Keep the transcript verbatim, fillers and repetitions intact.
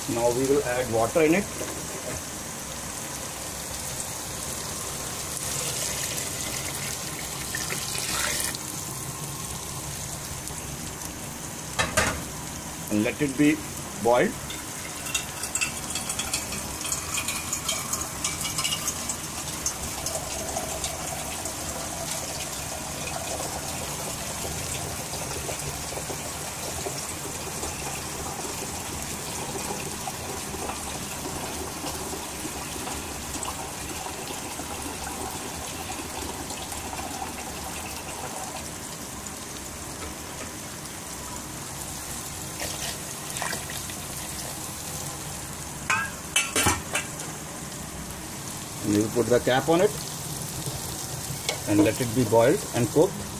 Now we will add water in it. And let it be boiled. And you put the cap on it and let it be boiled and cooked.